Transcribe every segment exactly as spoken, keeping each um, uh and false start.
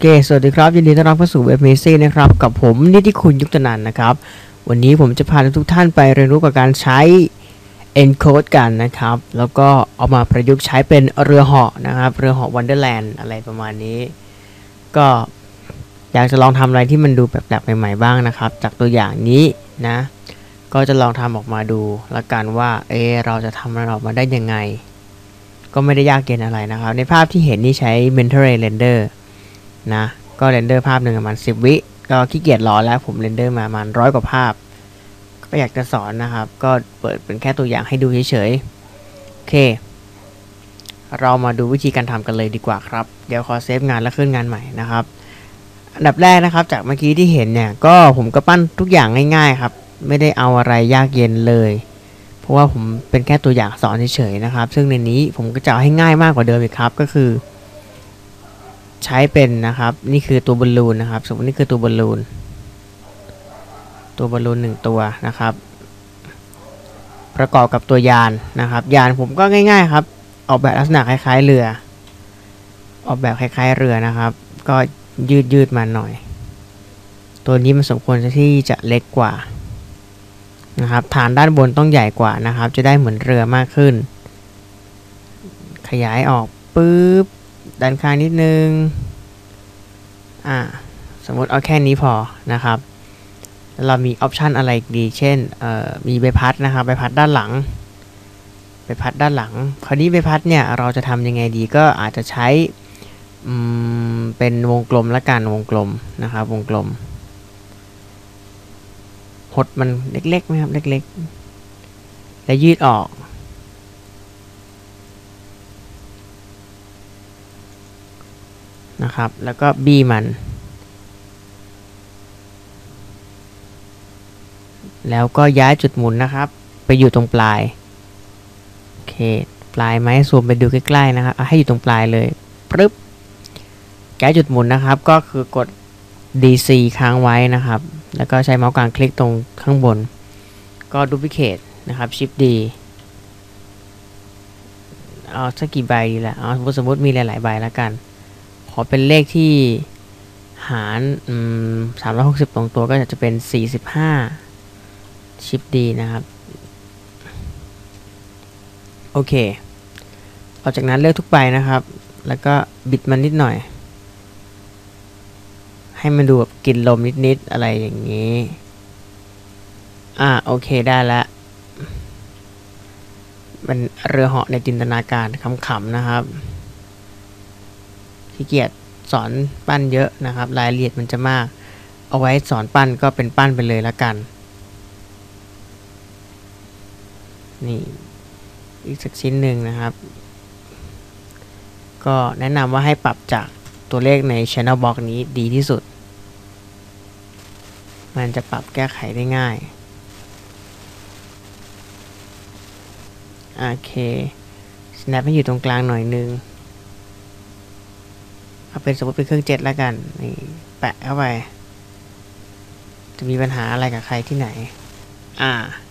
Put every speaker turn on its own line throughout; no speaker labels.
เคสวัสดีครับยินดีต้อนรับเข้าสู่เว็บเมซี่นะครับกับผมนิติคุณยุคตนันนะครับวันนี้ผมจะพาทุกท่านไปเรียนรู้กับการใช้ encode กันนะครับแล้วก็เอามาประยุกต์ใช้เป็นเรือเหาะนะครับเรือเหาะ Wonderland อะไรประมาณนี้ก็อยากจะลองทำอะไรที่มันดูแปลกๆใหม่ๆบ้างนะครับจากตัวอย่างนี้นะก็จะลองทำออกมาดูละกันว่าเออเราจะทำมันออกมาได้ยังไงก็ไม่ได้ยากเย็นอะไรนะครับในภาพที่เห็นนี่ใช้ Mental Renderนะก็เรนเดอร์ภาพหนึ่งประมาณสิบวิก็ขี้เกียจรอแล้วผมเรนเดอร์มาประมาณร้อยกว่าภาพก็อยากจะสอนนะครับก็เปิดเป็นแค่ตัวอย่างให้ดูเฉยๆโอเคเรามาดูวิธีการทำกันเลยดีกว่าครับเดี๋ยวขอเซฟงานแล้วขึ้นงานใหม่นะครับอันดับแรกนะครับจากเมื่อกี้ที่เห็นเนี่ยก็ผมก็ปั้นทุกอย่างง่ายๆครับไม่ได้เอาอะไรยากเย็นเลยเพราะว่าผมเป็นแค่ตัวอย่างสอนเฉยๆนะครับซึ่งในนี้ผมก็จะให้ง่ายมากกว่าเดิมอีกครับก็คือใช้เป็นนะครับนี่คือตัวบอลลูนนะครับสมมตินี่คือตัวบอลลูนตัวบอลลูนหนึ่งตัวนะครับประกอบกับตัวยานนะครับยานผมก็ง่ายๆครับออกแบบลักษณะคล้ายๆเรือออกแบบคล้ายๆเรือนะครับก็ยืดยืดมาหน่อยตัวนี้มันสมควรที่จะเล็กกว่านะครับฐานด้านบนต้องใหญ่กว่านะครับจะได้เหมือนเรือมากขึ้นขยายออกปึ๊บด้านข้างนิดนึงอ่าสมมติเอาแค่นี้พอนะครับแล้วเรามีออปชันอะไรดีเช่นเอ่อมีใบพัดนะครับใบพัดด้านหลังใบพัดด้านหลังคราวนี้ใบพัดเนี่ยเราจะทำยังไงดีก็อาจจะใช้อืมเป็นวงกลมละกันวงกลมนะครับวงกลมหดมันเล็กๆไหมครับเล็กๆและยืดออกนะครับแล้วก็บี้มันแล้วก็ย้ายจุดหมุนนะครับไปอยู่ตรงปลายโอเคปลายไม้ซูมไปดูใกล้ๆนะครับให้อยู่ตรงปลายเลยปึ๊บย้ายจุดหมุนนะครับก็คือกด ดี ซี ค้างไว้นะครับแล้วก็ใช้เมาส์กลางคลิกตรงข้างบนก็ดูพิเคทนะครับ Shift D เอาสักกี่ใบดีละเอาสมมติมีหลายๆใบแล้วกันขอเป็นเลขที่หารสามร้อยหกสิบตรงตัวก็จะเป็นสี่สิบห้าชิปดีนะครับโอเคต่อจากนั้นเลือกทุกใบนะครับแล้วก็บิดมันนิดหน่อยให้มันดูแบบกินลมนิดๆอะไรอย่างนี้อ่าโอเคได้แล้วมันเรือเหาะในจินตนาการขำๆนะครับขี้เกียจสอนปั้นเยอะนะครับรายละเอียดมันจะมากเอาไว้สอนปั้นก็เป็นปั้นไปเลยละกันนี่อีกสักชิ้นหนึ่งนะครับก็แนะนำว่าให้ปรับจากตัวเลขใน Channel Box นี้ดีที่สุดมันจะปรับแก้ไขได้ง่ายโอเค snap ให้อยู่ตรงกลางหน่อยนึงเอาเป็นสมมติเป็นเครื่องเจ็ตแล้วกันนี่แปะเข้าไปจะมีปัญหาอะไรกับใครที่ไหนอ่า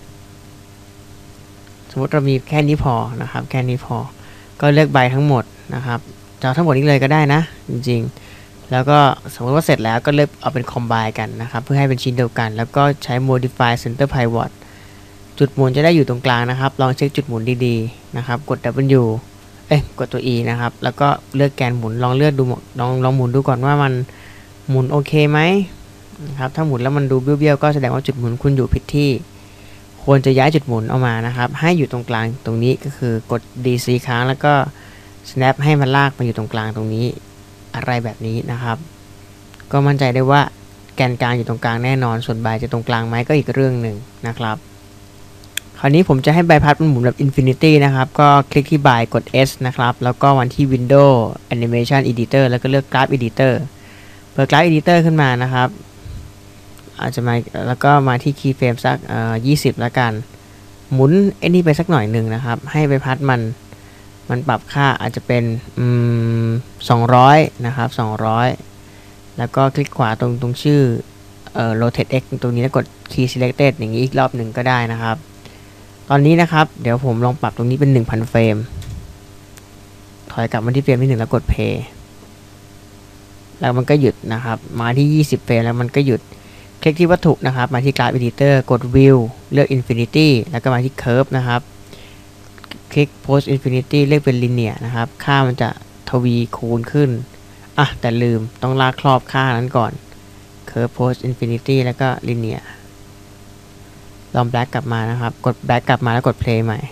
สมมติเรามีแค่นี้พอนะครับแค่นี้พอก็เลือกใบทั้งหมดนะครับจะเอาทั้งหมดนี้เลยก็ได้นะจริงๆแล้วก็สมมติว่าเสร็จแล้วก็เลือกเอาเป็นคอมไบน์กันนะครับเพื่อให้เป็นชิ้นเดียวกันแล้วก็ใช้ modify center pivot จุดหมุนจะได้อยู่ตรงกลางนะครับลองเช็คจุดหมุนดีๆนะครับกด W เอ้ยกดตัว E นะครับแล้วก็เลือกแกนหมุนลองเลือกดูลองลองหมุนดูก่อนว่ามันหมุนโอเคไหมนะครับถ้าหมุนแล้วมันดูเบี้ยวๆก็แสดงว่าจุดหมุนคุณอยู่ผิดที่ควรจะย้ายจุดหมุนออกมานะครับให้อยู่ตรงกลางตรงนี้ก็คือกด ดี ซี ค้างแล้วก็ snap ให้มันลากมาอยู่ตรงกลางตรงนี้อะไรแบบนี้นะครับก็มั่นใจได้ว่าแกนกลางอยู่ตรงกลางแน่นอนส่วนใบจะตรงกลางไหมก็อีกเรื่องหนึ่งนะครับคราวนี้ผมจะให้ใบพัดมันหมุนแบบ Infinity นะครับก็คลิกที่ใบกด S นะครับแล้วก็วันที่ Windows Animation Editor แล้วก็เลือก Graph Editor เปิด Graph Editor ขึ้นมานะครับอาจจะมาแล้วก็มาที่ Keyframe สักเอ่อยี่สิบแล้วกันหมุนไอ้นี่ไปสักหน่อยหนึ่งนะครับให้ใบพัดมันมันปรับค่าอาจจะเป็นอืมสองร้อยนะครับสองร้อยแล้วก็คลิกขวาตรงตรงชื่อเอ่อ rotate x ตรงนี้แล้วกด key selected อย่างนี้อีกรอบหนึ่งก็ได้นะครับตอนนี้นะครับเดี๋ยวผมลองปรับตรงนี้เป็น หนึ่งพัน เฟรมถอยกลับมาที่เฟรมที่หนึ่งแล้วกด play แล้วมันก็หยุดนะครับมาที่ยี่สิบเฟรมแล้วมันก็หยุดคลิกที่วัตถุนะครับมาที่ Graph Editor กด View เลือก Infinity แล้วก็มาที่ Curve นะครับคลิก Post Infinity เลือกเป็น Linear นะครับค่ามันจะทวีคูณขึ้นอ่ะแต่ลืมต้องลากครอบค่านั้นก่อน Curve Post Infinity แล้วก็ Linear ลอง Black กลับมานะครับกด Black กลับมาแล้วกด Play ใหม่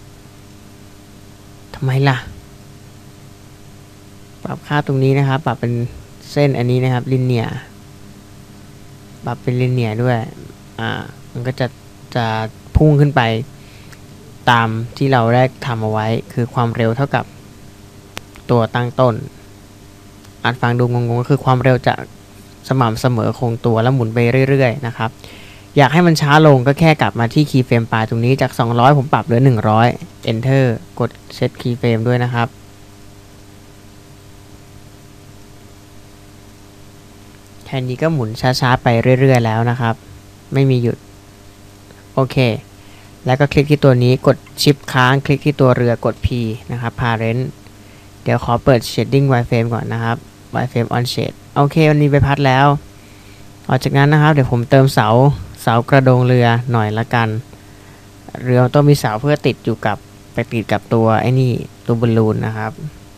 ทำไมล่ะปรับค่าตรงนี้นะครับปรับเป็นเส้นอันนี้นะครับ Linear ปรับเป็น Linear ด้วยอ่ามันก็จะจะพุ่งขึ้นไปตามที่เราได้ทำเอาไว้คือความเร็วเท่ากับตัวตั้งต้นอาจฟังดูงงๆก็คือความเร็วจะสม่ำเสมอคงตัวแล้วหมุนไปเรื่อยๆนะครับอยากให้มันช้าลงก็แค่กลับมาที่คีย์เฟรมปลายตรงนี้จากสองร้อยผมปรับเหลือหนึ่งร้อย Enter กด Set Keyframe ด้วยนะครับแค่นี้ก็หมุนช้าๆไปเรื่อยๆแล้วนะครับไม่มีหยุดโอเคแล้วก็คลิกที่ตัวนี้กดชิปค้างคลิกที่ตัวเรือกด P นะครับ Parent เดี๋ยวขอเปิด Shading Wireframe ก่อนนะครับ Wireframe on Shade โอเควันนี้ไปพัดแล้วต่อจากนั้นนะครับเดี๋ยวผมเติมเสาเสากระโดงเรือหน่อยละกันเรือต้องมีเสาเพื่อติดอยู่กับไปติดกับตัวไอ้นี่ตัวบอลลูนนะครับ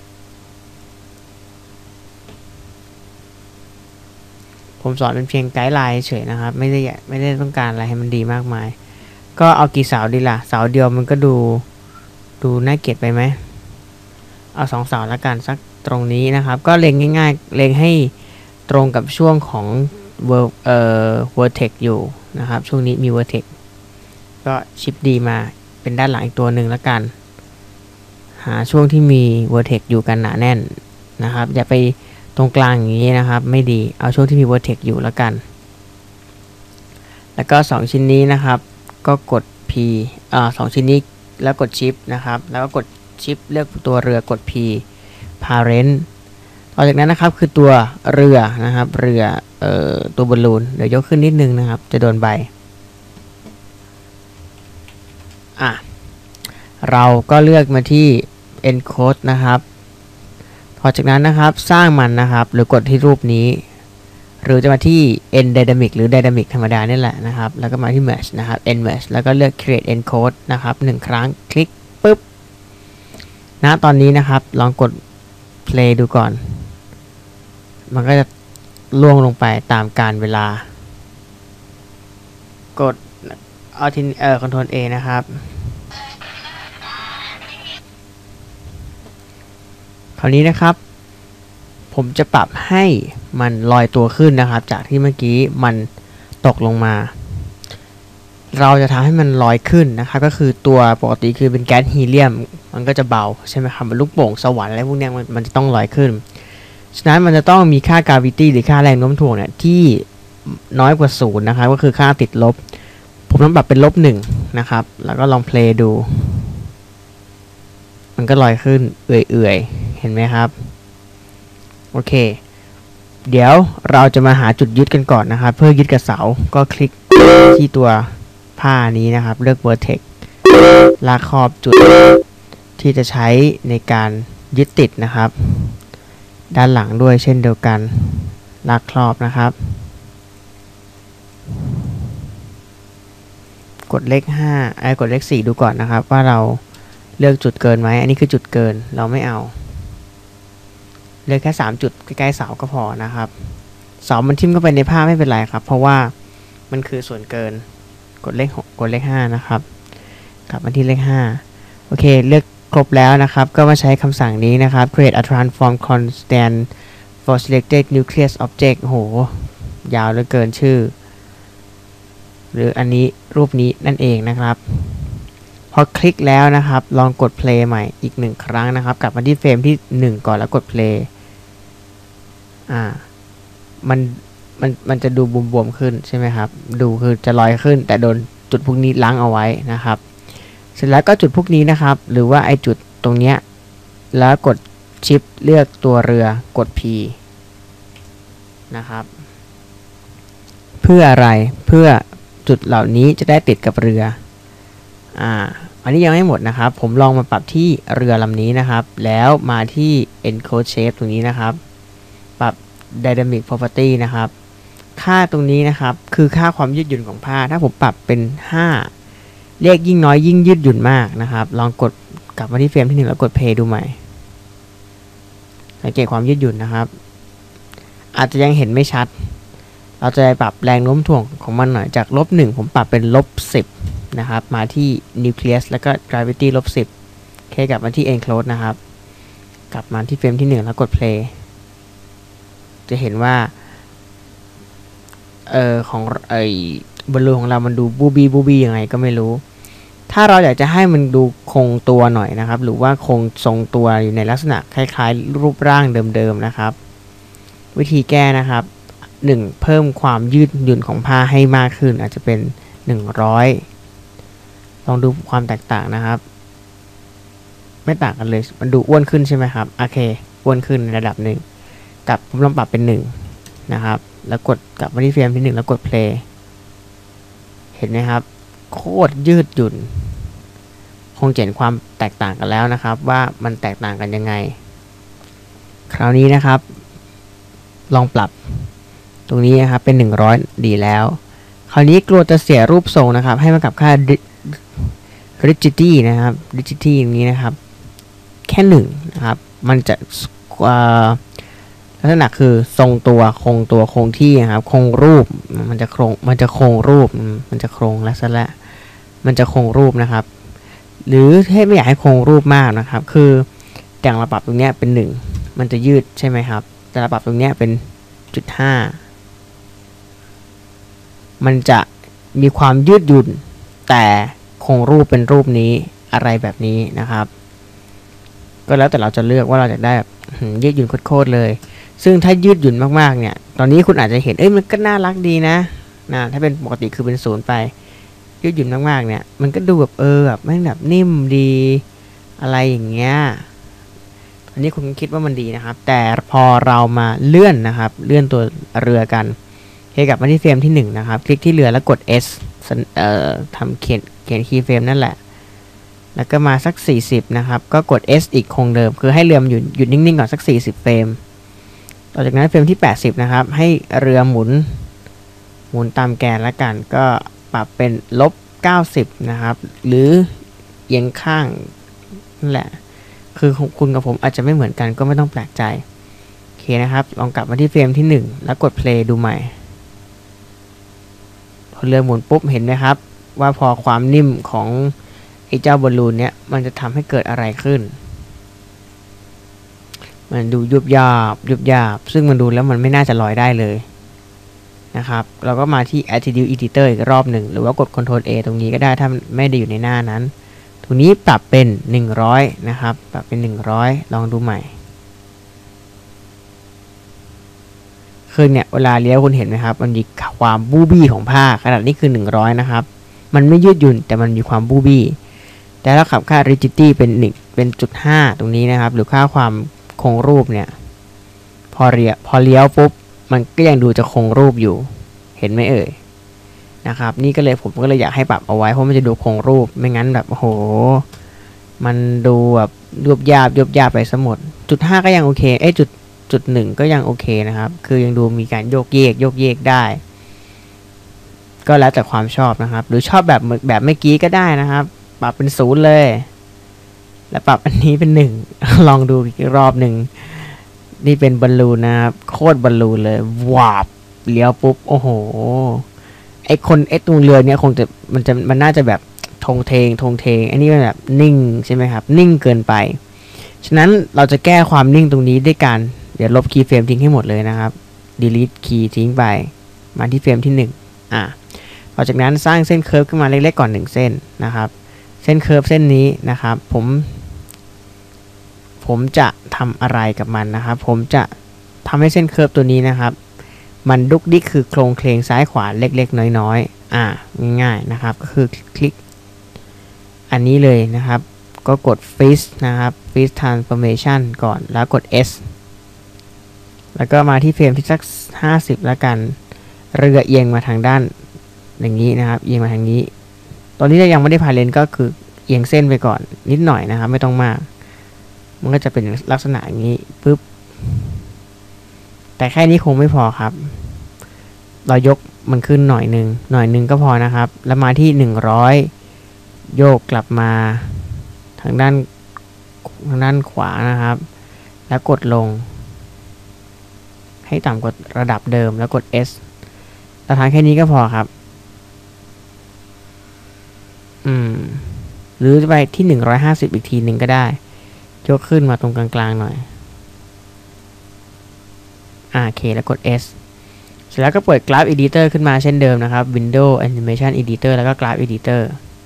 ผมสอนเป็นเพียงไกด์ไลน์เฉยนะครับไม่ได้ไม่ได้ต้องการอะไรให้มันดีมากมายก็เอากี่เสาดีล่ะเสาเดียวมันก็ดูดูน่าเกลียดไปไหมเอาสองเสาละกันสักตรงนี้นะครับก็เล็งง่ายๆเล็งให้ตรงกับช่วงของเวอร์เอ่อ vertex อยู่นะครับช่วงนี้มี vertex ก็ชิปดีมาเป็นด้านหลังอีกตัวหนึ่งละกันหาช่วงที่มี vertex อยู่กันหนาแน่นนะครับอย่าไปตรงกลางอย่างนี้นะครับไม่ดีเอาช่วงที่มี vertex อยู่ละกันแล้วก็สองชิ้นนี้นะครับก็กด P อ่าสองชิ้นนี้แล้วกดชิปนะครับแล้วก็กดชิปเลือกตัวเรือกด P Parent ต่อจากนั้นนะครับคือตัวเรือนะครับเรือเอ่อตัวบอลลูนเดี๋ยวยกขึ้นนิดนึงนะครับจะโดนใบอ่ะเราก็เลือกมาที่ Encode นะครับต่อจากนั้นนะครับสร้างมันนะครับหรือกดที่รูปนี้หรือจะมาที่ N Dynamic หรือ Dynamic ธรรมดานี่แหละนะครับแล้วก็มาที่ Merge นะครับ N Merge แล้วก็เลือก Create Encode นะครับหนึ่งครั้งคลิกปุ๊บนะตอนนี้นะครับลองกด Play ดูก่อนมันก็จะล่วงลงไปตามกาลเวลากด Alt เอ่อ Ctrl A นะครับคราวนี้นะครับผมจะปรับให้มันลอยตัวขึ้นนะครับจากที่เมื่อกี้มันตกลงมาเราจะทำให้มันลอยขึ้นนะครับก็คือตัวปกติคือเป็นแก๊สฮีเลียมมันก็จะเบาใช่ไหมครับมันลูกโป่งสวรรค์อะไรพวกนี้มันมันจะต้องลอยขึ้นฉะนั้นมันจะต้องมีค่ากราวิตี้หรือค่าแรงโน้มถ่วงเนี่ยที่น้อยกว่าศูนย์นะครับก็คือค่าติดลบผมต้องปรับเป็นลบหนึ่งนะครับแล้วก็ลองเพลย์ดูมันก็ลอยขึ้นเอื่อยๆเห็นไหมครับโอเคเดี๋ยวเราจะมาหาจุดยึดกันก่อนนะครับเพื่อยึดกับเสาก็คลิกที่ตัวผ้านี้นะครับเลือก vertex ลากขอบจุดที่จะใช้ในการยึดติดนะครับด้านหลังด้วยเช่นเดียวกันลากครอบนะครับกดเลขห้าไอ้กดเลขสี่ดูก่อนนะครับว่าเราเลือกจุดเกินไหมอันนี้คือจุดเกินเราไม่เอาเลือกแค่สามจุดใกล้ๆเสาก็พอนะครับเสามันทิ่มเข้าไปในผ้าไม่เป็นไรครับเพราะว่ามันคือส่วนเกินกดเลขหกกดเลขห้านะครับกลับมาที่เลขห้าโอเคเลือกครบแล้วนะครับก็มาใช้คำสั่งนี้นะครับ create a transform constant for selected nucleus object โหยาวเหลือเกินชื่อหรืออันนี้รูปนี้นั่นเองนะครับพอคลิกแล้วนะครับลองกด play ใหม่อีกหนึ่งครั้งนะครับกลับมาที่เฟรมที่หนึ่งก่อนแล้วกด play อ่ามันมันมันจะดูบวมๆขึ้นใช่ไหมครับดูคือจะลอยขึ้นแต่โดนจุดพวกนี้ล้างเอาไว้นะครับเสร็จแล้วก็จุดพวกนี้นะครับหรือว่าไอจุดตรงเนี้ยแล้วกดชิปเลือกตัวเรือกด P นะครับเพื่ออะไรเพื่อจุดเหล่านี้จะได้ติดกับเรืออ่าอันนี้ยังไม่หมดนะครับผมลองมาปรับที่เรือลำนี้นะครับแล้วมาที่ encode shape ตรงนี้นะครับปรับ dynamic property นะครับค่าตรงนี้นะครับคือค่าความยืดหยุ่นของผ้าถ้าผมปรับเป็นห้าเลขยิ่งน้อยยิ่งยืดหยุ่นมากนะครับลองกดกลับมาที่เฟรมที่หนึ่งแล้วกด play ดูใหม่สังเกตความยืดหยุ่นนะครับอาจจะยังเห็นไม่ชัดเราจะปรับแรงโน้มถ่วงของมันหน่อยจากลบหนึ่งผมปรับเป็นลบสิบนะครับมาที่นิวเคลียสแล้วก็ gravity ลบสิบโอเคกลับมาที่ enclose นะครับกลับมาที่เฟรมที่หนึ่งแล้วกด play จะเห็นว่าเอ่อของไอ้บอลลูนของเรามันดูบูบี้บูบี้ยังไงก็ไม่รู้ถ้าเราอยากจะให้มันดูคงตัวหน่อยนะครับหรือว่าคงทรงตัวอยู่ในลักษณะคล้ายๆรูปร่างเดิมๆนะครับวิธีแก้นะครับหนึ่งเพิ่มความยืดหยุ่นของผ้าให้มากขึ้นอาจจะเป็นหนึ่งร้อยลองดูความแตกต่างนะครับไม่ต่างกันเลยมันดูอ้วนขึ้นใช่ไหมครับโอเคอ้วนขึ้นในระดับหนึ่งกับผมลองปรับเป็นหนึ่งนะครับแล้วกดกลับมาที่เฟรมที่หนึ่งแล้วกด play เห็นไหมครับโคตรยืดหยุ่นคงเห็นความแตกต่างกันแล้วนะครับว่ามันแตกต่างกันยังไงคราวนี้นะครับลองปรับตรงนี้นะครับเป็นหนึ่งร้อยดีแล้วคราวนี้กลัวจะเสียรูปทรงนะครับให้มากับค่า rigidity นะครับ rigidity อย่างนี้นะครับแค่หนึ่งนะครับมันจะลักษณะคือทรงตัวคงตัวคงที่นะครับคงรูปมันจะคงมันจะคงรูปมันจะคงลักษณะมันจะคงรูปนะครับหรือให้ไม่อยากให้คงรูปมากนะครับคืออย่างเราปรับตรงนี้เป็นหนึ่งมันจะยืดใช่ไหมครับแต่เราปรับตรงนี้เป็นจุดห้ามันจะมีความยืดหยุ่นแต่คงรูปเป็นรูปนี้อะไรแบบนี้นะครับก็แล้วแต่เราจะเลือกว่าเราจะได้แบบยืดหยุ่นโคตรเลยซึ่งถ้ายืดหยุ่นมากๆเนี่ยตอนนี้คุณอาจจะเห็นเอ้ยมันก็น่ารักดีนะนะถ้าเป็นปกติคือเป็นศูนย์ไปยืดหยุ่นมากๆเนี่ยมันก็ดูแบบเออแบบไม่แบบนิ่มดีอะไรอย่างเงี้ยอันนี้คุณคิดว่ามันดีนะครับแต่พอเรามาเลื่อนนะครับเลื่อนตัวเรือกันให้กลับมาที่เฟรมที่หนึ่งนะครับคลิกที่เรือแล้วกด S เอ่อทำเขียนเขียนคีย์เฟรมนั่นแหละแล้วก็มาสักสี่สิบนะครับก็กด S อีกคงเดิมคือให้เรือมันหยุดหยุดนิ่งๆก่อนสักสี่สิบเฟรมต่อจากนั้นเฟรมที่แปดสิบนะครับให้เรือหมุนหมุนตามแกนแล้วกันก็ปรับเป็นลบเก้าสิบนะครับหรือเอียงข้างนั่นแหละคือคุณกับผมอาจจะไม่เหมือนกันก็ไม่ต้องแปลกใจโอเคนะครับลองกลับมาที่เฟรมที่หนึ่งแล้วกด play ดูใหม่พอเรือหมุนปุ๊บเห็นไหมครับว่าพอความนิ่มของไอ้เจ้าบอลลูนเนี้ยมันจะทำให้เกิดอะไรขึ้นมันดูยุบยาบยุบยาบซึ่งมันดูแล้วมันไม่น่าจะลอยได้เลยนะครับเราก็มาที่ attribute editor อีกรอบหนึ่งหรือว่ากด control A ตรงนี้ก็ได้ถ้าไม่ได้อยู่ในหน้านั้นตรงนี้ปรับเป็นหนึ่งร้อยนะครับปรับเป็นหนึ่งร้อยลองดูใหม่คือเนี่ยเวลาเลี้ยวคุณเห็นไหมครับมันมีความบูบี้ของผ้าขนาดนี้คือหนึ่งร้อยนะครับมันไม่ยืดหยุ่นแต่มันมีความบูบี้แต่ถ้าขับค่า rigidity เป็นหนึ่งเป็นจุดห้าตรงนี้นะครับหรือค่าความคงรูปเนี่ยพอเลี้ยวพอเลี้ยวปุ๊บมันก็ยังดูจะคงรูปอยู่เห็นไหมเอ่ยนะครับนี่ก็เลยผมก็เลยอยากให้ปรับเอาไว้เพราะมันจะดูคงรูปไม่งั้นแบบโอ้โหมันดูแบบยุบยาบยุบยาบไปซะหมดจุดห้าก็ยังโอเคเอ้จุดจุดหนึ่งก็ยังโอเคนะครับคือยังดูมีการโยกเยกโยกเยกได้ก็แล้วแต่ความชอบนะครับหรือชอบแบบแบบเมื่อกี้ก็ได้นะครับปรับเป็นศูนย์เลยแล้วปรับอันนี้เป็นหนึ่ง ลองดูอีกรอบหนึ่งนี่เป็นบอลลูนนะครับโคตรบอลลูนเลยวาบเลี้ยวปุ๊บโอ้โหไอคนไอตรงเรือเนี้ยคงจะมันจะมันน่าจะแบบทงเทงทงเทงอันนี้มันแบบนิ่งใช่ไหมครับนิ่งเกินไปฉะนั้นเราจะแก้ความนิ่งตรงนี้ด้วยการเดี๋ยวลบคีย์เฟรมทิ้งให้หมดเลยนะครับ delete คีย์ทิ้งไปมาที่เฟรมที่หนึ่งอ่ะต่อจากนั้นสร้างเส้นเคิร์ฟขึ้นมาเล็กๆก่อนหนึ่งเส้นนะครับเส้นเคิร์ฟเส้นนี้นะครับผมผมจะทำอะไรกับมันนะครับผมจะทำให้เส้นเคิร์ฟตัวนี้นะครับมันดุกดิกคือโครงเคลงซ้ายขวาเล็กๆน้อยๆอ่าง่ายๆนะครับก็คือคลิกอันนี้เลยนะครับก็กด Freeze นะครับ Freeze Transformation ก่อนแล้วกด S แล้วก็มาที่เฟรมที่สักห้าสิบแล้วกันเรือเอียงมาทางด้านอย่างนี้นะครับเอียงมาทางนี้ตอนนี้ยังไม่ได้พาเลนก็คือเอียงเส้นไปก่อนนิดหน่อยนะครับไม่ต้องมากมันก็จะเป็นลักษณะอย่างนี้ปุ๊บแต่แค่นี้คงไม่พอครับเรายกมันขึ้นหน่อยหนึ่งหน่อยหนึ่งก็พอนะครับแล้วมาที่หนึ่งร้อยโยกกลับมาทางด้านทางด้านขวานะครับแล้วกดลงให้ต่ำกว่าระดับเดิมแล้วกด S เราทำแค่นี้ก็พอครับอืมหรือจะไปที่หนึ่งร้อยห้าสิบอีกทีหนึ่งก็ได้ยกขึ้นมาตรงกลางๆหน่อยอ่าโอเคแล้วกด S เสร็จแล้วก็เปิด Graph Editor ขึ้นมาเช่นเดิมนะครับ Windows Animation Editor แล้วก็ Graph Editor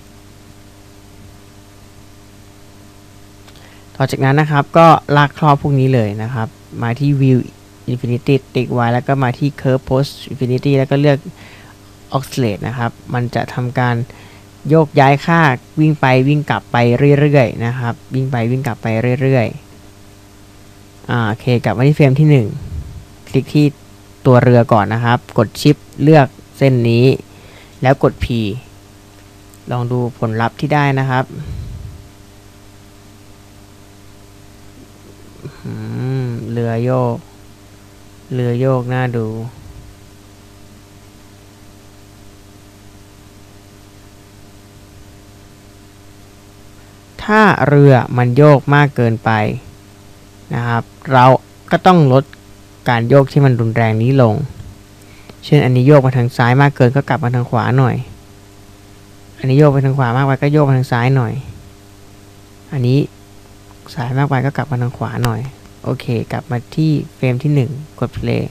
ต่อจากนั้นนะครับก็ลากครอบพวกนี้เลยนะครับมาที่ View Infinity ติ๊กไว้แล้วก็มาที่ Curve Post Infinity แล้วก็เลือก Oscillate นะครับมันจะทำการโยกย้ายค่าวิ่งไปวิ่งกลับไปเรื่อยๆนะครับวิ่งไปวิ่งกลับไปเรื่อยๆอ่าโอเคกลับมาที่เฟรมที่หนึ่งคลิกที่ตัวเรือก่อนนะครับกดชิปเลือกเส้นนี้แล้วกด P ลองดูผลลัพธ์ที่ได้นะครับเรือโยกเรือโยกน่าดูถ้าเรือมันโยกมากเกินไปนะครับเราก็ต้องลดการโยกที่มันรุนแรงนี้ลงเช่นอันนี้โยกมาทางซ้ายมากเกินก็กลับมาทางขวาหน่อยอันนี้โยกไปทางขวามากไปก็โยกมาทางซ้ายหน่อยอันนี้ซ้ายมากไปก็กลับมาทางขวาหน่อยโอเคกลับมาที่เฟรมที่หนึ่งกด play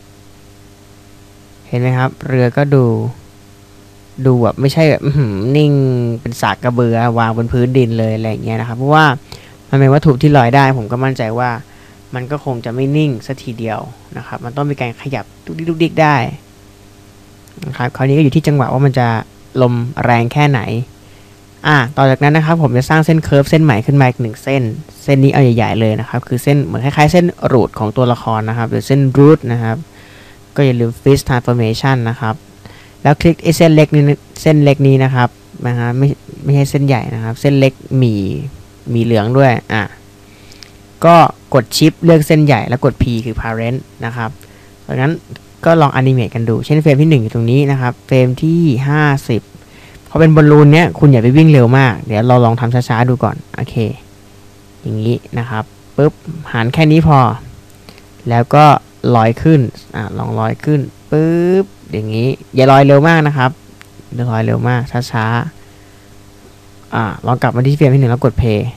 เห็นไหมครับเรือก็ดูดูแบบไม่ใช่แบบนิ่งเป็นสากกระเบือวางบนพื้นดินเลยอะไรอย่างเงี้ยนะครับเพราะว่ามันเป็นวัตถุที่ลอยได้ผมก็มั่นใจว่ามันก็คงจะไม่นิ่งสักทีเดียวนะครับมันต้องมีการขยับดุกดิกดุกดิกได้นะครับคราวนี้ก็อยู่ที่จังหวะว่ามันจะลมแรงแค่ไหนอ่ะต่อจากนั้นนะครับผมจะสร้างเส้นเคิร์ฟเส้นใหม่ขึ้นมาอีกหนึ่งเส้นเส้นนี้เอาใหญ่ๆเลยนะครับคือเส้นเหมือนคล้ายๆเส้นรูทของตัวละครนะครับหรือเส้นรูทนะครับก็อย่าลืม Fish Transformation นะครับแล้วคลิกไอ้เส้นเล็กนี้เส้นเล็กนี้นะครับนะฮะไม่ไม่ใช่เส้นใหญ่นะครับเส้นเล็กมีมีเหลืองด้วยอ่ะก็กดชิปเลือกเส้นใหญ่แล้วกด P คือ parent นะครับดังนั้นก็ลองอนิเมตกันดูเช่นเฟรมที่หนึ่งอยู่ตรงนี้นะครับเฟรมที่ห้าสิบพอเป็นบอลลูนเนี้ยคุณอย่าไปวิ่งเร็วมากเดี๋ยวเราลองทำช้าๆดูก่อนโอเคอย่างนี้นะครับปุ๊บหันแค่นี้พอแล้วก็ลอยขึ้นอ่ะลองลอยขึ้นปุ๊บอย่างนี้อย่าลอยเร็วมากนะครับอย่าลอยเร็วมากช้าๆอ่ะลองกลับมาที่เฟรมที่หนึ่งแล้วกดเพย์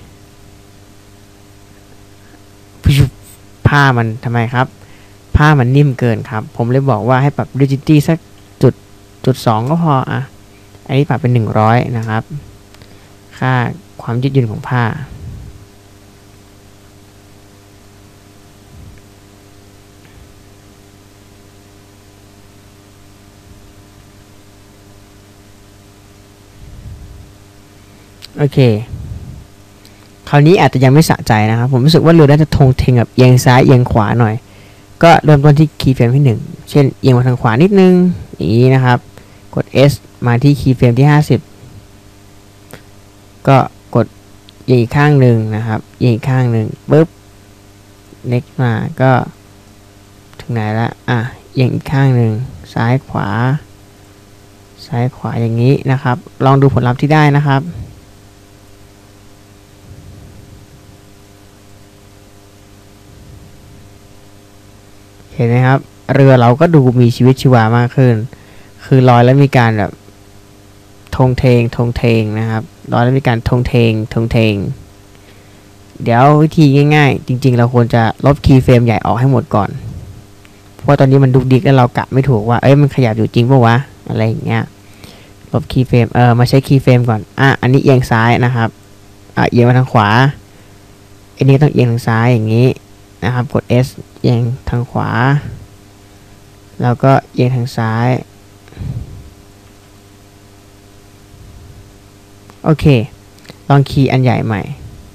ผ้ามันทำไมครับผ้ามันนิ่มเกินครับผมเลยบอกว่าให้ปรับ rigidity สักจุดจุดสองก็พออ่ะอันนี้ปรับเป็นหนึ่งร้อยนะครับค่าความยืดหยุ่นของผ้าโอเคคราวนี้อาจจะยังไม่สะใจนะครับผมรู้สึกว่าเรือน่าจะทงเทงแบบเอียงซ้ายเอียงขวาหน่อยก็เริ่มต้นที่คีย์เฟรมที่หนึ่งเช่นเอียงมาทางขวานิดนึงอย่างนี้นะครับกด S มาที่คีย์เฟรมที่ห้าสิบก็กดอีกข้างหนึ่งนะครับอีกข้างหนึ่งปุ๊บ next มาก็ถึงไหนละอ่ะอีกข้างหนึ่งซ้ายขวาซ้ายขวาอย่างนี้นะครับลองดูผลลัพธ์ที่ได้นะครับเห็นไหมครับเรือเราก็ดูมีชีวิตชีวามากขึ้นคือลอยแล้วมีการแบบทงเทงทงเทงนะครับลอยแล้วมีการทงเทงทงเทงเดี๋ยววิธีง่ายๆจริงๆเราควรจะลบคีย์เฟรมใหญ่ออกให้หมดก่อนเพราะตอนนี้มันดุกดิกแล้วเรากะไม่ถูกว่าเอ้ยมันขยับอยู่จริงปะวะอะไรอย่างเงี้ยลบคีย์เฟรมเออมาใช้คีย์เฟรมก่อนอ่ะอันนี้เอียงซ้ายนะครับอ่ะเอียงมาทางขวาอันนี้ต้องเอียงทางซ้ายอย่างนี้นะครับกด S เอียงทางขวาแล้วก็เอียงทางซ้ายโอเคลองคีย์อันใหญ่ใหม่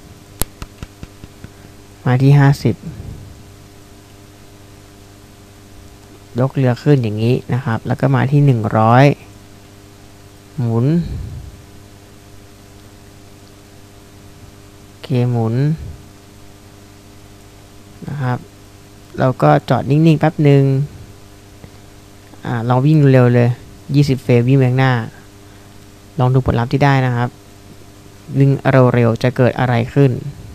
มาที่ห้าสิบยกเรือขึ้นอย่างนี้นะครับแล้วก็มาที่หนึ่งร้อยหมุนโอเคหมุนนะครับเราก็จอดนิ่งๆแป๊บหนึ่งอ่าลองวิ่งเร็วเลยยี่สิบเฟรมวิ่งไปข้างหน้าลองดูผลลัพธ์ที่ได้นะครับวิ่งเร็วๆจะเกิดอะไรขึ้น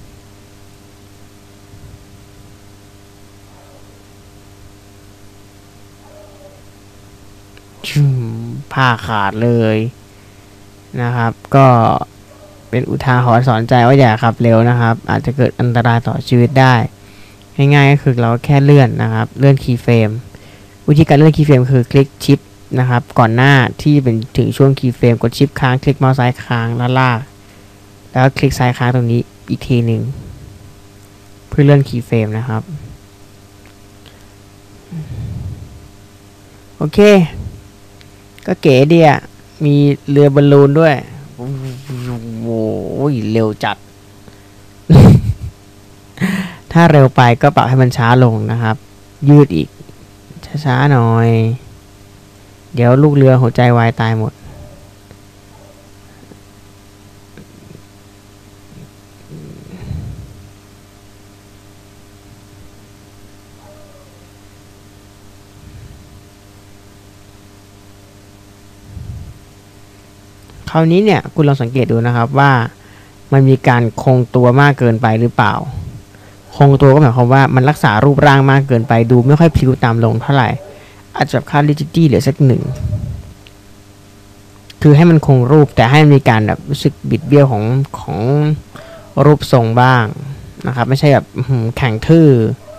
ผ้าขาดเลยนะครับก็เป็นอุทาหรณ์สอนใจว่าอย่าขับเร็วนะครับอาจจะเกิดอันตรายต่อชีวิตได้ง่ายๆก็คือเราแค่เลื่อนนะครับเลื่อนคีย์เฟรมวิธีการเลื่อนคีย์เฟรมคือคลิกชิปนะครับก่อนหน้าที่เป็นถึงช่วงคีย์เฟรมกดชิปค้างคลิกเมาส์ซ้ายค้างแล้วลากแล้วคลิกซ้ายค้างตรงนี้อีกทีหนึ่งเพื่อเลื่อนคีย์เฟรมนะครับโอเคก็เก๋ดีอ่ะมีเรือบอลลูนด้วยโอ้โหเร็วจัด ถ้าเร็วไปก็ปรับให้มันช้าลงนะครับยืดอีกช้าๆหน่อยเดี๋ยวลูกเรือหัวใจวายตายหมดคราวนี้เนี่ยคุณลองสังเกตดูนะครับว่ามันมีการคงตัวมากเกินไปหรือเปล่าคงตัวก็หมายความว่ามันรักษารูปร่างมากเกินไปดูไม่ค่อยพลิ้วตามลงเท่าไหร่อาจจะค่า rigidity เหลือสักหนึ่งคือให้มันคงรูปแต่ให้มันมีการแบบรู้สึกบิดเบี้ยวของของรูปทรงบ้างนะครับไม่ใช่แบบแข็งทื่อ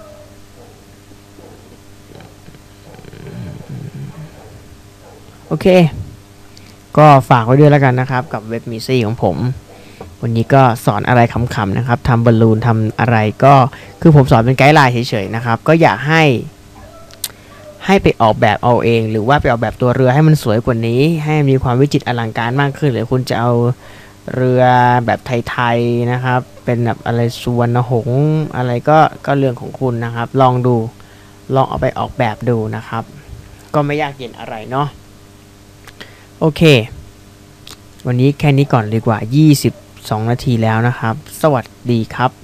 โอเคก็ฝากไว้ด้วยแล้วกันนะครับกับเว็บมิซี่ของผมวันนี้ก็สอนอะไรขำๆนะครับทำบอลลูนทำอะไรก็คือผมสอนเป็นไกด์ไลน์เฉยๆนะครับก็อยากให้ให้ไปออกแบบเอาเองหรือว่าไปออกแบบตัวเรือให้มันสวยกว่านี้ให้มีความวิจิตรอลังการมากขึ้นหรือคุณจะเอาเรือแบบไทยๆนะครับเป็นแบบอะไรสุวรรณหงส์อะไรก็ก็เรื่องของคุณนะครับลองดูลองเอาไปออกแบบดูนะครับก็ไม่ยากเย็นอะไรเนาะโอเควันนี้แค่นี้ก่อนดีกว่ายี่สิบสองนาทีแล้วนะครับสวัสดีครับ